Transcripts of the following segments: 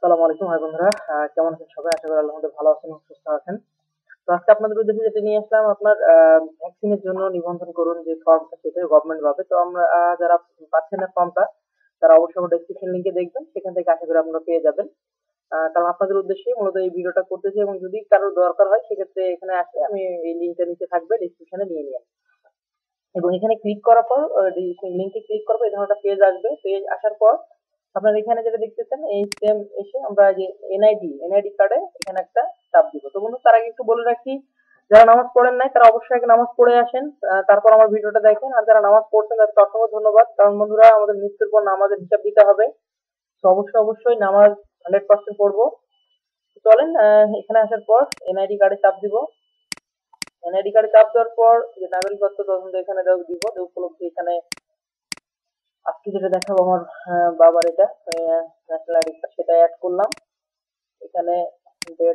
আসসালামু আলাইকুম ভাই বন্ধুরা, কেমন আছেন সবাই? আশা করি আল্লাহর মধ্যে ভালো আছেন এবং সুস্থ আছেন। তো আজকে আপনাদের উদ্দেশ্যে যেটা নিয়ে আসলাম, আপনার ভ্যাকসিনের জন্য নিবন্ধন করুন যে ফর্মটা, সেটা গভর্নমেন্ট ভাবে। তো আমরা যারা পাচ্ছেন না ফর্মটা, তারা অবশ্যই ডেসক্রিপশন লিংকে দেখবেন, সেখান থেকে আশা করি আপনারা পেয়ে যাবেন। কারণ আপনাদের উদ্দেশ্যে মূলত এই ভিডিওটা করতেছি, এবং যদি কারোর দরকার হয় সেক্ষেত্রে এখানে আসলে আমি এই লিঙ্কটা নিচে থাকবে, ডেসক্রিপশনে নিয়ে নিন। এবং এখানে ক্লিক করার পর লিঙ্কে ক্লিক করবো, এই ধরনের একটা পেজ আসবে। পেজ আসার পর আপনারা এখানে যেটা দেখতেছেন, এই সেম এসে আমরা যে এনআইডি কার্ডে এখানে একটা চাপ দিব। তো বন্ধু, তার আগে একটু বলে রাখি, যারা নামাজ পড়েন নাই তারা অবশ্যই আগে নামাজ পড়ে আসেন, তারপর আমার ভিডিওটা দেখেন। আর যারা নামাজ পড়ছেন তাদেরকে অসংখ্য ধন্যবাদ, কারণ বন্ধুরা আমাদের মৃত্যুর পর নামাজের হিসাব দিতে হবে। তো অবশ্যই নামাজ 100% পড়বো। তো চলেন, এখানে আসার পর এনআইডি কার্ডে চাপ দিব। এনআইডি কার্ডে চাপ দেওয়ার পর যে নাগরিকত্ব তদন্ত এখানে দিব, উপলক্ষে এখানে আজকে যেটা দেখাবো আমার বাবার এটা ন্যাশনাল আইডি কার্ড, সেটা অ্যাড করলাম। এখানে ডেট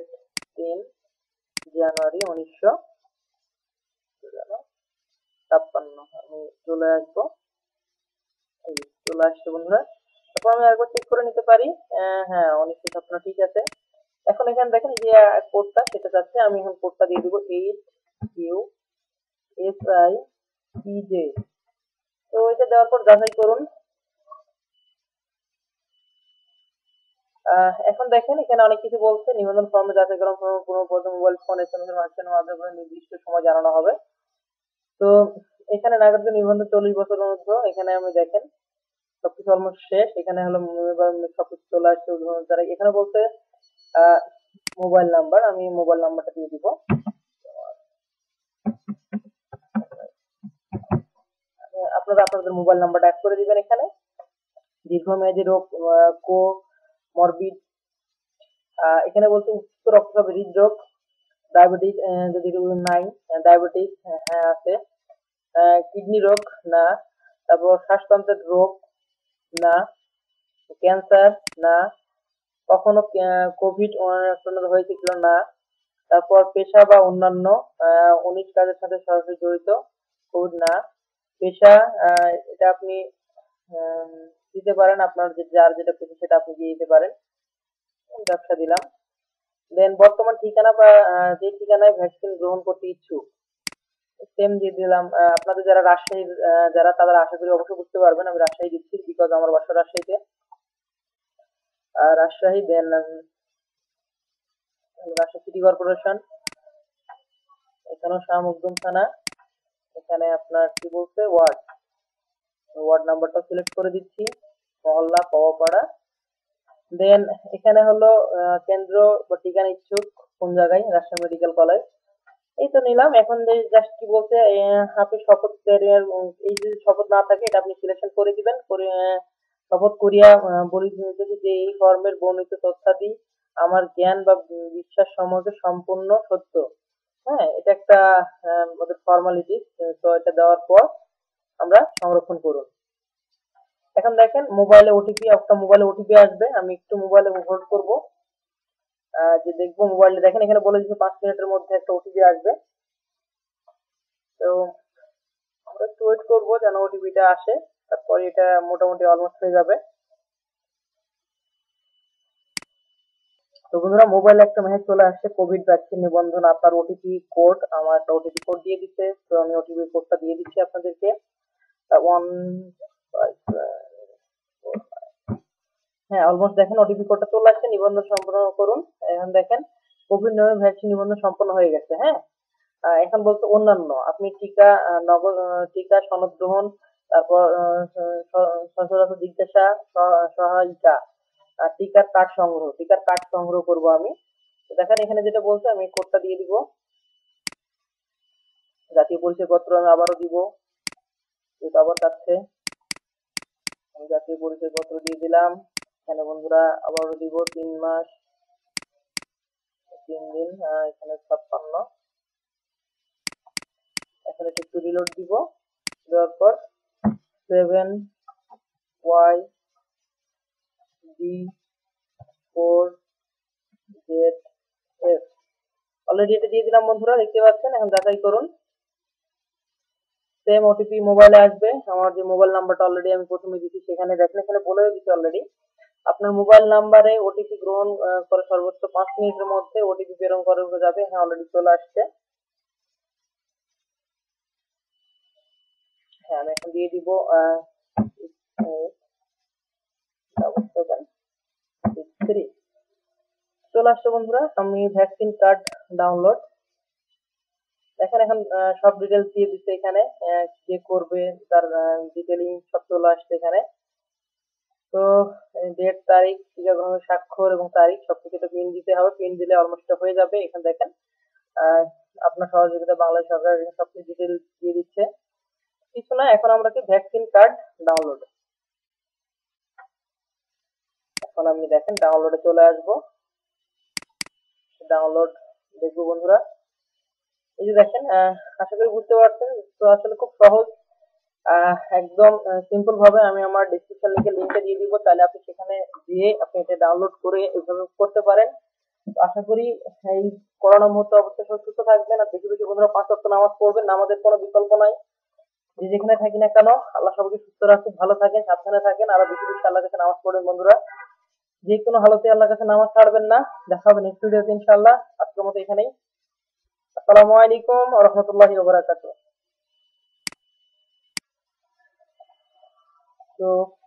3 জানুয়ারি 1953, আমি চলে আসবো। এই চলে আসছে বন্ধুরা। তারপর আমি একবার চেক করে নিতে পারি, হ্যাঁ 1956 ঠিক আছে। এখন এখানে দেখেন যে কোডটা সেটা চাচ্ছে, আমি এখন কোডটা দিয়ে দিব 8QSICJ। তো এটা দেওয়ার পর যাচাই করুন। এখন দেখেন এখানে অনেক কিছু বলছে, নিবন্ধন ফর্মে যাচাইকরণ ফর্ম পুনঃ মোবাইল ফোন এসএমএস এর মাধ্যমে নির্দিষ্ট সময় জানানো হবে। তো এখানে নাগরিক নিবন্ধন 40 বছর মধ্যে, এখানে আমি দেখেন সবকিছু অলমোস্ট শেষ। এখানে হলো সবকিছু চলে আসছে। যারা এখানে বলছে মোবাইল নাম্বার, আমি মোবাইল নাম্বারটা দিয়ে দিব। আপনারা আপনাদের মোবাইল নাম্বারটা অ্যাড করে দিবেন। এখানে দীর্ঘমেয়াদী রোগ, কোমরবিড, এখানে বলছে উচ্চ রক্তচাপ, হৃদরোগ, ডায়াবেটিস যদি নাই, ডায়াবেটিস হ্যাঁ আছে, কিডনি রোগ না, তারপর শ্বাসতন্ত্রের রোগ না, ক্যান্সার না, কখনো কোভিড হয়েছিল না, তারপর পেশা বা অন্যান্য 19 কাজের সাথে সরাসরি জড়িত, কোভিড না, পেশা এটা আপনি দিতে পারেন, আপনার যার যেটা পেশা সেটা আপনি দিয়ে দিতে পারেন। ব্যবসা দিলাম। দেন বর্তমান ঠিকানা বা যে ঠিকানায় ভ্যাকসিন গ্রহণ করতে ইচ্ছুক, সেম দিয়ে দিলাম। আপনাদের যারা রাজশাহীর যারা, তারা আশা করি অবশ্যই বুঝতে পারবেন আমি রাজশাহী দিচ্ছি, বিকজ আমার বাসা রাজশাহীতে। Rajshahi, then Rajshahi city corporation, এখানেও শাহ মখদুম থানা, এখানে আপনার কি বলছে ওয়ার্ড নাম্বারটা সিলেক্ট করে দিচ্ছি, মহল্লা পাওয়াপাড়া। দেন এখানে হলো কেন্দ্র বা ঠিকানা ইচ্ছুক কোন জায়গায়, রাজশাহী মেডিকেল কলেজ। এই তো নিলাম। এখন জাস্ট কি বলছে, আপনি শপথ, এই যদি শপথ না থাকে এটা আপনি সিলেকশন করে দিবেন। করে শপথ করিয়া বলি যে এই ফর্মের বর্ণিত তথ্যাদি আমার জ্ঞান বা বিশ্বাস সম্বন্ধে সম্পূর্ণ সত্য। হ্যাঁ, এটা একটা ওদের ফর্মালিটিস। তো এটা দেওয়ার পর আমরা সংরক্ষণ করুন। এখন দেখেন মোবাইলে ওটিপি আসবে, আমি একটু মোবাইলে হোল্ড করব, যে দেখবো মোবাইলে। দেখেন এখানে বলে দিচ্ছে 5 মিনিটের মধ্যে একটা ওটিপি আসবে। তো আমরা একটু ওয়েট করবো যেন ওটিপিটা আসে, তারপরে এটা মোটামুটি অলমোস্ট হয়ে যাবে। তো বন্ধুরা, মোবাইলে একটা মেসেজ চলে আসছে, কোভিড ভ্যাকসিন নিবন্ধন, আপনার ওটিপি কোড। আমার একটা ওটিপি কোড দিয়ে দিচ্ছে, তো আমি ওটিপি কোডটা দিয়ে দিচ্ছি আপনাদেরকে। 1 হ্যাঁ, অলমোস্ট দেখেন ওটিপি কোডটা চলে আসছে। নিবন্ধন সম্পন্ন করুন। এখন দেখেন কোভিড নামে ভ্যাকসিন নিবন্ধন সম্পন্ন হয়ে গেছে। হ্যাঁ, এখন বলতে অন্যান্য, আপনি টিকা নগদ টিকা সনদ গ্রহণ, তারপর সচরাচর জিজ্ঞাসা সহায়িকা, টিকার কার্ড সংগ্রহ করব আমি। তো দেখেন এখানে যেটা বলছে, আমি কোডটা দিয়ে দিব। জাতীয় পরিচয়পত্র আমি আবারও দিব, যেটা আবার চাচ্ছে। আমি জাতীয় পরিচয়পত্র দিয়ে দিলাম। এখানে বন্ধুরা আবারও দিব 3 মাস 3 দিন, এখানে 56। এখন এটা একটু রিলোড দিব। দেওয়ার পর 7YD4ZF, অলরেডি এটা দিয়ে দিলাম বন্ধুরা, দেখতে পাচ্ছেন। এখন যাচাই করুন। সেম ওটিপি মোবাইলে আসবে। আমার যে মোবাইল নাম্বারটা অলরেডি আমি প্রথমে দিচ্ছি, সেখানে দেখেন এখানে বলে দিচ্ছি অলরেডি, আপনার মোবাইল নাম্বারে ওটিপি গ্রহণ করে সর্বোচ্চ 5 মিনিটের মধ্যে ওটিপি প্রেরণ করে যাবে। হ্যাঁ, অলরেডি চলে আসছে। হ্যাঁ, আমি এখন দিয়ে দিব 3 চলে আসছে বন্ধুরা। আমি ভ্যাকসিন কার্ড ডাউনলোড, দেখেন এখন সব ডিটেলস দিয়ে দিচ্ছে এখানে, যে করবে তার ডিটেইলিং সব চলে আসছে এখানে। তো ডেট, তারিখ, টিকা গ্রহণের স্বাক্ষর এবং তারিখ সবকিছু প্রিন্ট দিতে হবে। প্রিন্ট দিলে অলমোস্ট হয়ে যাবে। এখানে দেখেন আপনার সহযোগিতা বাংলাদেশ সরকার সবকিছু ডিটেলস দিয়ে দিচ্ছে। কিছু না, এখন আমরা কি ভ্যাকসিন কার্ড ডাউনলোড, এখন আপনি দেখেন ডাউনলোডে চলে আসবো। ডাউনলোড দেখবো বন্ধুরা। এই যে দেখেন, আশা করি বুঝতে পারছেন। তো আসলে খুব সহজ, একদম সিম্পল ভাবে আমি আমার ডেসক্রিপশন লিংকটা দিয়ে দিব, তাহলে আপনি সেখানে দিয়ে আপনি এটা ডাউনলোড করে এভাবে করতে পারেন। তো আশা করি এই করোনা মুহূর্তে অবশ্যই সুস্থ থাকবেন, আর বেশি বেশি বন্ধুরা 5 ওয়াক্ত নামাজ পড়বেন। নামাজের কোনো বিকল্প নাই। যে যেখানে থাকি না কেন, আল্লাহ সবাইকে সুস্থ রাখুন, ভালো থাকেন, সাবধানে থাকেন, আর বেশি বেশি আল্লাহর কাছে নামাজ পড়বেন বন্ধুরা। যে কোনো হালতে আল্লাহর কাছে নামাজ ছাড়বেন না। দেখা হবে নেক্সট ভিডিওতে ইনশাআল্লাহ। আজকের মতো এখানেই। আসসালামু আলাইকুম ওয়া রাহমাতুল্লাহি ওয়া বারাকাতুহু। তো